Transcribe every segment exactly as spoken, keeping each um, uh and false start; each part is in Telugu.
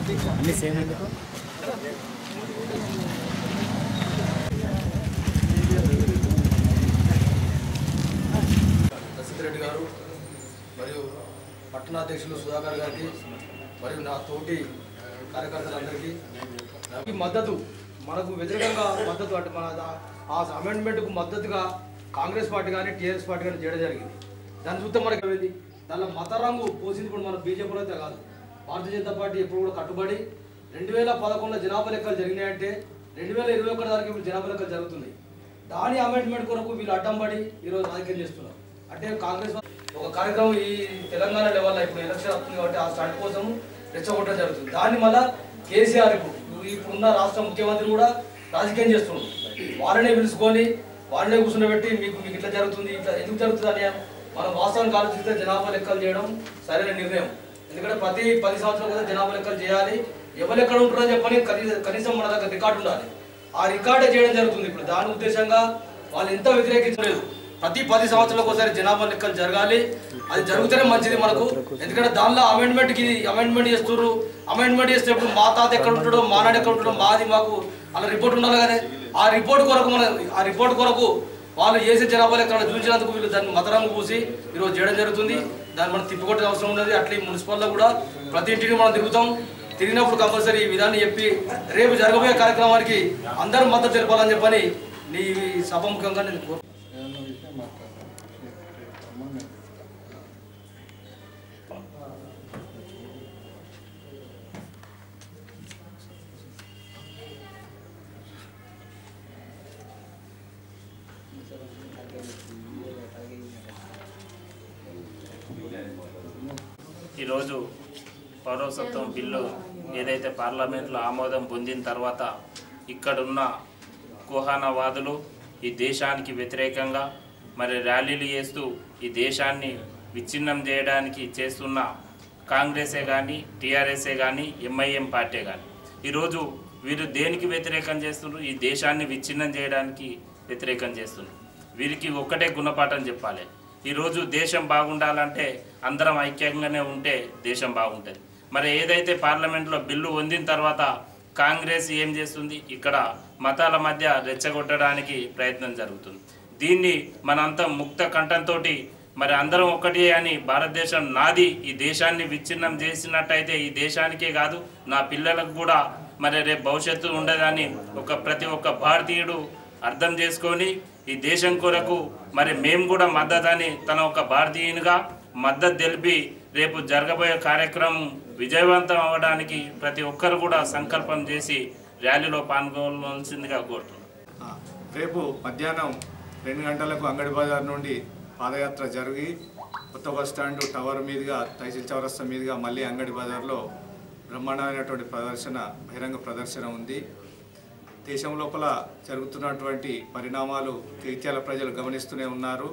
అన్ని సేమ్ ఎందుకు రెడ్డి గారు మరియు పట్టణాధ్యక్షులు సుధాకర్ గారికి మరియు నా తోటి కార్యకర్తలందరికీ మద్దతు మనకు వ్యతిరేకంగా మద్దతు అంటే మన ఆ అమెండ్మెంట్కు మద్దతుగా కాంగ్రెస్ పార్టీ కానీ టీఆర్ఎస్ పార్టీ కానీ చేయడం జరిగింది. దాని చూస్తే మనకి ఏమైంది దానిలో మత రంగు పోసింది కూడా మన బీజేపీలో అయితే కాదు. భారతీయ జనతా పార్టీ ఎప్పుడు కూడా కట్టుబడి రెండు వేల పదకొండులో జనాభా లెక్కలు జరిగినాయంటే రెండు వేల ఇరవై ఒకటి వరకు ఇప్పుడు జనాభా లెక్కలు జరుగుతుంది. దాని అమెండ్మెంట్ కొరకు వీళ్ళు అడ్డం పడి ఈరోజు రాజకీయం చేస్తున్నారు. అంటే కాంగ్రెస్ ఒక కార్యక్రమం ఈ తెలంగాణ లెవెల్లో ఇప్పుడు ఎలక్షన్ వస్తుంది కాబట్టి ఆ స్టార్ట్ కోసం రెచ్చగొట్టడం జరుగుతుంది. దాన్ని మళ్ళీ కేసీఆర్ ఇప్పుడున్న రాష్ట్ర ముఖ్యమంత్రి కూడా రాజకీయం చేస్తున్నారు. వాళ్ళనే పిలుచుకొని వాళ్ళనే కూర్చుండబెట్టి మీకు మీకు ఇట్లా జరుగుతుంది ఇట్లా ఎందుకు జరుగుతుంది అని మనం వాస్తవానికి ఆలోచిస్తే జనాభా లెక్కలు చేయడం సరైన నిర్ణయం. ఎందుకంటే ప్రతి పది సంవత్సరాల కూడా జనాభా లెక్కలు చేయాలి. ఎవరు ఎక్కడ ఉంటారని చెప్పని కనీసం మన దగ్గర రికార్డు ఉండాలి. ఆ రికార్డే చేయడం జరుగుతుంది. ఇప్పుడు దాని ఉద్దేశంగా వాళ్ళు ఎంత వ్యతిరేకించలేదు. ప్రతి పది సంవత్సరాలకు ఒకసారి జనాభా లెక్కలు జరగాలి. అది జరిగితేనే మంచిది మనకు. ఎందుకంటే దానిలో అమెండ్మెంట్కి అమెండ్మెంట్ చేస్తున్నారు. అమెండ్మెంట్ చేసేటప్పుడు మా తాత ఎక్కడ ఉంటాడో మా నాడు ఎక్కడ ఉంటాడో మాది మాకు అలా రిపోర్ట్ ఉండాలి కదా. ఆ రిపోర్ట్ కొరకు మన ఆ రిపోర్ట్ కొరకు వాళ్ళు చేసే జనాభా లెక్కలు చూసినందుకు వీళ్ళు దాన్ని మతరంగు పూసి ఈరోజు చేయడం జరుగుతుంది. దాన్ని మనం తిప్పికొట్టే అవసరం ఉన్నది. అట్లా ఈ మున్సిపల్లో కూడా ప్రతి ఇంటిని మనం తిరుగుతాం. తిరిగినప్పుడు కంపల్సరీ ఈ విధాన్ని చెప్పి రేపు జరగబోయే కార్యక్రమానికి అందరూ మద్దతు తెలపాలని చెప్పని నీ సభముఖంగా నేను కోరు. ఈరోజు పౌరసత్వం బిల్లు ఏదైతే పార్లమెంట్లో ఆమోదం పొందిన తర్వాత ఇక్కడున్న కుహానవాదులు ఈ దేశానికి వ్యతిరేకంగా మరి ర్యాలీలు చేస్తూ ఈ దేశాన్ని విచ్ఛిన్నం చేయడానికి చేస్తున్న కాంగ్రెసే కానీ టీఆర్ఎస్ఏ కానీ ఎంఐఎం పార్టీ కానీ ఈరోజు వీరు దేనికి వ్యతిరేకం చేస్తున్నారు? ఈ దేశాన్ని విచ్ఛిన్నం చేయడానికి వ్యతిరేకం చేస్తున్నారు. వీరికి ఒక్కటే గుణపాఠం చెప్పాలి. ఈరోజు దేశం బాగుండాలంటే అందరం ఐక్యంగానే ఉంటే దేశం బాగుంటుంది. మరి ఏదైతే పార్లమెంట్లో బిల్లు పొందిన తర్వాత కాంగ్రెస్ ఏం చేస్తుంది? ఇక్కడ మతాల మధ్య రెచ్చగొట్టడానికి ప్రయత్నం జరుగుతుంది. దీన్ని మనంతా ముక్త కంఠంతో మరి అందరం ఒకటి అని భారతదేశం నాది, ఈ దేశాన్ని విచ్ఛిన్నం చేసినట్టయితే ఈ దేశానికే కాదు నా పిల్లలకు కూడా మరి రేపు భవిష్యత్తు ఉండదని ఒక ప్రతి ఒక్క భారతీయుడు అర్థం చేసుకొని ఈ దేశం కొరకు మరి మేము కూడా మద్దతు అని తన ఒక భారతీయునిగా మద్దతు తెలిపి రేపు జరగబోయే కార్యక్రమం విజయవంతం అవ్వడానికి ప్రతి ఒక్కరు కూడా సంకల్పం చేసి ర్యాలీలో పాల్గొనవలసిందిగా కోరుతున్నాం. రేపు మధ్యాహ్నం రెండు గంటలకు అంగడి బజార్ నుండి పాదయాత్ర జరిగి కొత్త బస్ స్టాండ్ టవర్ మీదుగా తహసీల్ చౌరస్తా మీదుగా మళ్ళీ అంగడి బజార్లో బ్రహ్మాండమైనటువంటి ప్రదర్శన బహిరంగ ప్రదర్శన ఉంది. దేశం లోపల జరుగుతున్నటువంటి పరిణామాలు జగిత్యాల ప్రజలు గమనిస్తూనే ఉన్నారు.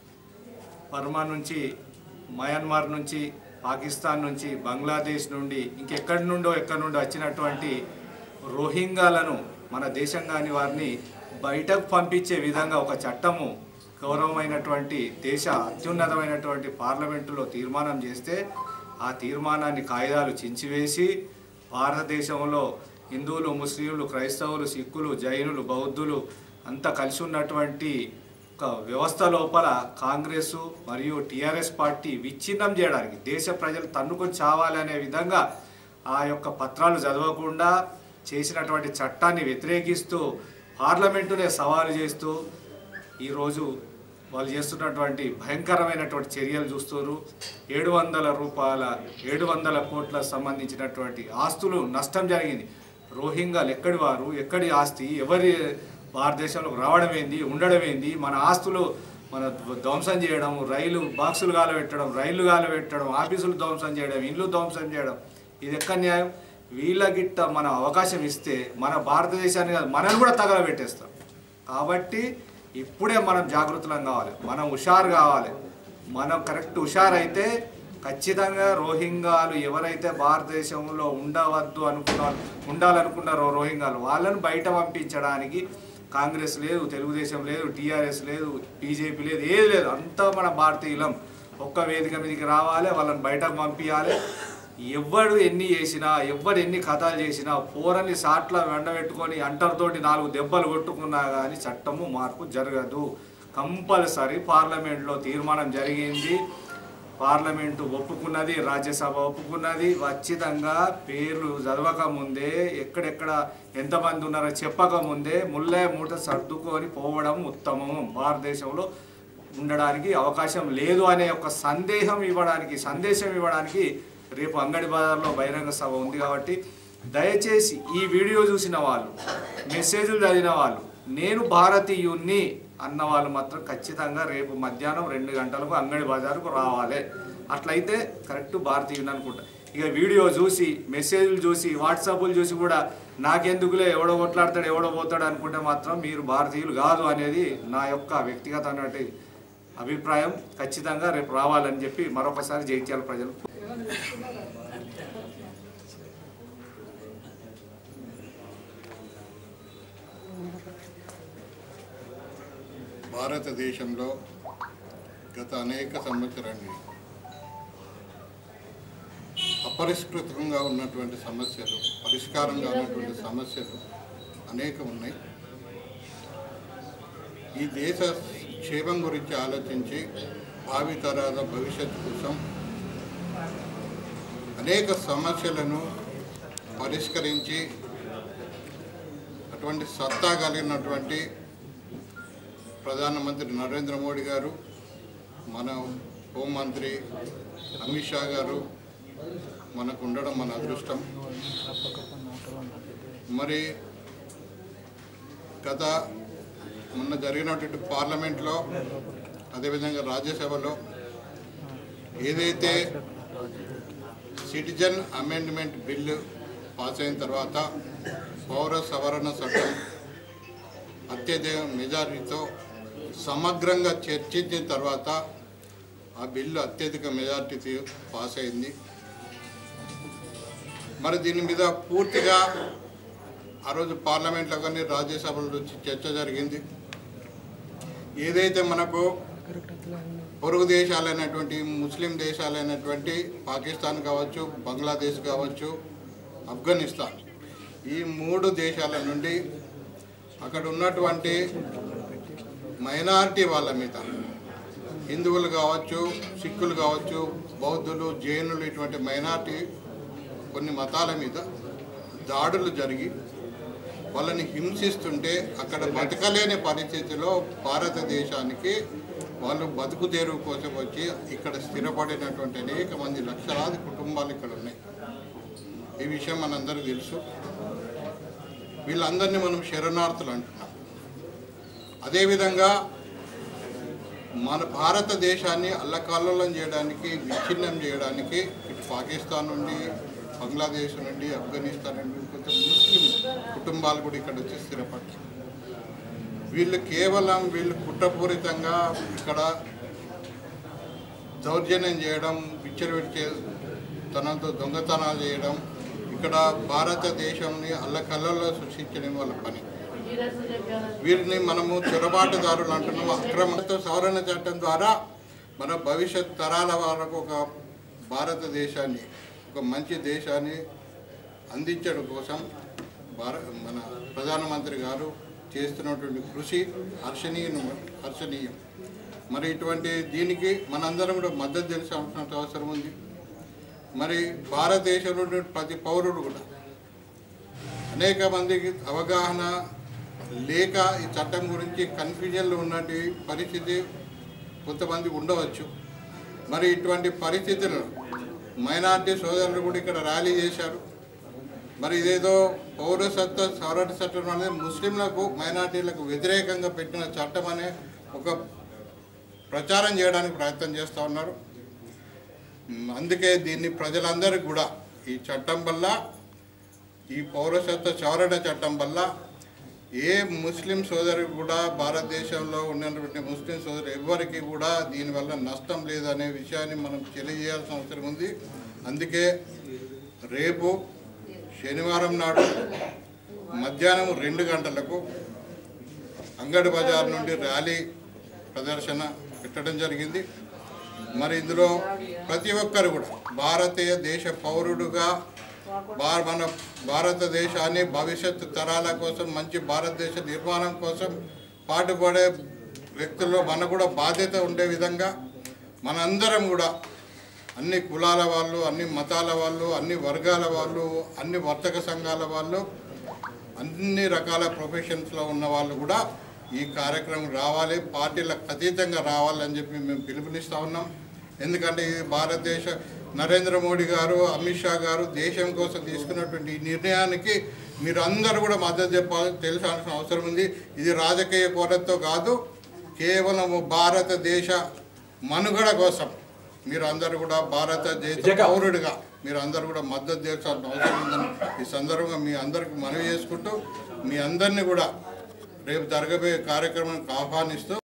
బర్మా నుంచి, మయన్మార్ నుంచి, పాకిస్తాన్ నుంచి, బంగ్లాదేశ్ నుండి ఇంకెక్కడి నుండో ఎక్కడి నుండో వచ్చినటువంటి రోహింగ్యాలను మన దేశం కాని వారిని బయటకు పంపించే విధంగా ఒక చట్టము గౌరవమైనటువంటి దేశ అత్యున్నతమైనటువంటి పార్లమెంటులో తీర్మానం చేస్తే ఆ తీర్మానాన్ని కాయిదాలు చించివేసి భారతదేశంలో హిందువులు, ముస్లింలు, క్రైస్తవులు, సిక్కులు, జైనులు, బౌద్ధులు అంతా కలిసి ఉన్నటువంటి ఒక వ్యవస్థ లోపల కాంగ్రెస్ మరియు టీఆర్ఎస్ పార్టీ విచ్ఛిన్నం చేయడానికి దేశ ప్రజలు తన్నుకొని చావాలనే విధంగా ఆ యొక్క పత్రాలు చదవకుండా చేసినటువంటి చట్టాన్ని వ్యతిరేకిస్తూ పార్లమెంటునే సవాలు చేస్తూ ఈరోజు వాళ్ళు చేస్తున్నటువంటి భయంకరమైనటువంటి చర్యలు చూస్తున్నారు. ఏడు వందల రూపాయల ఏడు వందల కోట్ల సంబంధించినటువంటి ఆస్తులు నష్టం జరిగింది. రోహింగ్యాలు ఎక్కడి వారు, ఎక్కడి ఆస్తి, ఎవరి భారతదేశంలోకి రావడం ఏంది, ఉండడం ఏంది, మన ఆస్తులు మన ధ్వంసం చేయడం, రైలు బాక్సులు గాలబెట్టడం, రైళ్లు గాలబెట్టడం, ఆఫీసులు ధ్వంసం చేయడం, ఇల్లు ధ్వంసం చేయడం, ఇది ఎక్కడ న్యాయం? వీళ్ళ గిట్ట మనం అవకాశం ఇస్తే మన భారతదేశాన్ని కాదు మనల్ని కూడా తగలబెట్టేస్తాం. కాబట్టి ఇప్పుడే మనం జాగృతులం కావాలి, మనం హుషారు కావాలి. మనం కరెక్ట్ హుషారైతే ఖచ్చితంగా రోహింగ్యాలు ఎవరైతే భారతదేశంలో ఉండవద్దు అనుకున్నారు ఉండాలనుకున్నారో రోహింగ్యాలు వాళ్ళను బయట పంపించడానికి కాంగ్రెస్ లేదు, తెలుగుదేశం లేదు, టీఆర్ఎస్ లేదు, బీజేపీ లేదు, ఏది లేదు. అంతా మన భారతీయులం ఒక్క వేదిక మీదకి రావాలి, వాళ్ళని బయటకు పంపించాలి. ఎవ్వడు ఎన్ని చేసినా ఎవ్వరు ఎన్ని కథలు చేసినా పోరని సాట్ల వెండబెట్టుకొని అంటర్తోటి నాలుగు దెబ్బలు కొట్టుకున్నా కానీ చట్టము మార్పు జరగదు. కంపల్సరీ పార్లమెంట్లో తీర్మానం జరిగింది, పార్లమెంటు ఒప్పుకున్నది, రాజ్యసభ ఒప్పుకున్నది. ఖచ్చితంగా పేర్లు చదవక ముందే ఎక్కడెక్కడ ఎంతమంది ఉన్నారో చెప్పక ముందే ముల్లే మూట సర్దుకొని పోవడం ఉత్తమం. భారతదేశంలో ఉండడానికి అవకాశం లేదు అనే ఒక సందేహం ఇవ్వడానికి సందేశం ఇవ్వడానికి రేపు అంగడి బజార్లో బహిరంగ సభ ఉంది. కాబట్టి దయచేసి ఈ వీడియో చూసిన వాళ్ళు, మెసేజ్లు చదివిన వాళ్ళు, నేను భారతీయుణ్ణి అన్న వాళ్ళు మాత్రం ఖచ్చితంగా రేపు మధ్యాహ్నం రెండు గంటలకు అంగడి బజారుకు రావాలి. అట్లయితే కరెక్ట్ భారతీయుని అనుకుంటా. ఇక వీడియో చూసి మెసేజ్లు చూసి వాట్సాప్లు చూసి కూడా నాకెందుకులే ఎవడో కొట్లాడతాడు ఎవడో పోతాడు అనుకుంటే మాత్రం మీరు భారతీయులు కాదు అనేది నా యొక్క వ్యక్తిగతమైన అభిప్రాయం. ఖచ్చితంగా రేపు రావాలని చెప్పి మరొకసారి జగిత్యాల ప్రజలు భారతదేశంలో గత అనేక సంవత్సరాన్ని అపరిష్కృతంగా ఉన్నటువంటి సమస్యలు, పరిష్కారంగా ఉన్నటువంటి సమస్యలు అనేక ఉన్నాయి. ఈ దేశ క్షేమం గురించి ఆలోచించి భావితరాల భవిష్యత్తు కోసం అనేక సమస్యలను పరిష్కరించి అటువంటి సత్తా కలిగినటువంటి ప్రధానమంత్రి నరేంద్ర మోడీ గారు, మన హోంమంత్రి అమిత్ షా గారు మనకు ఉండడం మన అదృష్టం. మరి గత మొన్న జరిగినటువంటి పార్లమెంట్లో అదేవిధంగా రాజ్యసభలో ఏదైతే సిటిజన్ అమెండ్మెంట్ బిల్లు పాస్ అయిన తర్వాత పౌర సవరణ చట్టం అత్యధిక మెజారిటీతో సమగ్రంగా చర్చించిన తర్వాత ఆ బిల్లు అత్యధిక మెజారిటీ పాస్ అయింది. మరి దీని మీద పూర్తిగా ఆ రోజు పార్లమెంట్లో కానీ రాజ్యసభలో చర్చ జరిగింది. ఏదైతే మనకు పొరుగు దేశాలైనటువంటి ముస్లిం దేశాలైనటువంటి పాకిస్తాన్ కావచ్చు, బంగ్లాదేశ్ కావచ్చు, ఆఫ్ఘనిస్తాన్, ఈ మూడు దేశాల నుండి అక్కడ ఉన్నటువంటి మైనారిటీ వాళ్ళ మీద హిందువులు కావచ్చు, సిక్కులు కావచ్చు, బౌద్ధులు, జైనులు, ఇటువంటి మైనారిటీ కొన్ని మతాల మీద దాడులు జరిగి వాళ్ళని హింసిస్తుంటే అక్కడ బతకలేని పరిస్థితిలో భారతదేశానికి వాళ్ళు బతుకు తెరువు కోసం వచ్చి ఇక్కడ స్థిరపడినటువంటి అనేక మంది లక్షలాది కుటుంబాలు ఇక్కడ ఉన్నాయి. ఈ విషయం మనందరికీ తెలుసు. వీళ్ళందరినీ మనం శరణార్థులు అంటున్నాం. అదేవిధంగా మన భారతదేశాన్ని అల్లకల్లోలం చేయడానికి, విచ్ఛిన్నం చేయడానికి ఇటు పాకిస్తాన్ నుండి, బంగ్లాదేశ్ నుండి, ఆఫ్ఘనిస్తాన్ నుండి కొంత ముస్లిం కుటుంబాలు కూడా ఇక్కడ వచ్చి స్థిరపడ్డారు. వీళ్ళు కేవలం వీళ్ళు కుట్రపూరితంగా ఇక్కడ దౌర్జన్యం చేయడం, విచ్చలవిడిచే తనంతో దొంగతనాలు చేయడం, ఇక్కడ భారతదేశాన్ని అల్లకల్లలో సృష్టించడం వాళ్ళ పని. వీరిని మనము చొరబాటుదారులు అంటున్నాము. అక్రమంతో సవరణ చట్టం ద్వారా మన భవిష్యత్ తరాల వరకు ఒక భారతదేశాన్ని, ఒక మంచి దేశాన్ని అందించడం కోసం భార మన ప్రధానమంత్రి గారు చేస్తున్నటువంటి కృషి హర్షణీయం హర్షణీయం మరి ఇటువంటి దీనికి మనందరం కూడా మద్దతు తెలిసిన అవసరం ఉంది. మరి భారతదేశంలో ప్రతి పౌరుడు కూడా అనేక మందికి అవగాహన లేక ఈ చట్టం గురించి కన్ఫ్యూజన్లో ఉన్నటువంటి పరిస్థితి కొంతమంది ఉండవచ్చు. మరి ఇటువంటి పరిస్థితుల్లో మైనార్టీ సోదరులు కూడా ఇక్కడ ర్యాలీ చేశారు. మరి ఇదేదో పౌరసత్వ సవరణ చట్టం అనేది ముస్లింలకు, మైనార్టీలకు వ్యతిరేకంగా పెట్టిన చట్టం అనే ఒక ప్రచారం చేయడానికి ప్రయత్నం చేస్తూ ఉన్నారు. అందుకే దీన్ని ప్రజలందరికీ కూడా ఈ చట్టం వల్ల, ఈ పౌరసత్వ సవరణ చట్టం వల్ల ఏ ముస్లిం సోదరు కూడా, భారతదేశంలో ఉన్నటువంటి ముస్లిం సోదరు ఎవరికి కూడా దీనివల్ల నష్టం లేదనే విషయాన్ని మనం తెలియజేయాల్సిన అవసరం ఉంది. అందుకే రేపు శనివారం నాడు మధ్యాహ్నం రెండు గంటలకు అంగడి బజార్ నుండి ర్యాలీ ప్రదర్శన పెట్టడం జరిగింది. మరి ఇందులో ప్రతి ఒక్కరు కూడా భారతీయ దేశ పౌరుడుగా మన భారతదేశాన్ని భవిష్యత్తు తరాల కోసం మంచి భారతదేశ నిర్మాణం కోసం పాటుపడే వ్యక్తుల్లో మనకు కూడా బాధ్యత ఉండే విధంగా మనందరం కూడా అన్ని కులాల వాళ్ళు, అన్ని మతాల వాళ్ళు, అన్ని వర్గాల వాళ్ళు, అన్ని వర్తక సంఘాల వాళ్ళు, అన్ని రకాల ప్రొఫెషన్స్లో ఉన్న వాళ్ళు కూడా ఈ కార్యక్రమం రావాలి, పార్టీలకు అతీతంగా రావాలని చెప్పి మేము పిలుపునిస్తూ ఉన్నాం. ఎందుకంటే ఇది భారతదేశ నరేంద్ర మోడీ గారు, అమిత్ షా గారు దేశం కోసం తీసుకున్నటువంటి ఈ నిర్ణయానికి మీరు అందరూ కూడా మద్దతు చెప్పాలి, తెలుసాల్సిన అవసరం ఉంది. ఇది రాజకీయ కోణంతో కాదు, కేవలం భారతదేశ మనుగడ కోసం మీరు అందరూ కూడా భారతదేశ పౌరుడిగా మీరు అందరూ కూడా మద్దతు చేయాల్సిన అవసరం ఉందని ఈ సందర్భంగా మీ అందరికీ మనవి చేసుకుంటూ మీ అందరినీ కూడా రేపు జరగబోయే కార్యక్రమానికి ఆహ్వానిస్తూ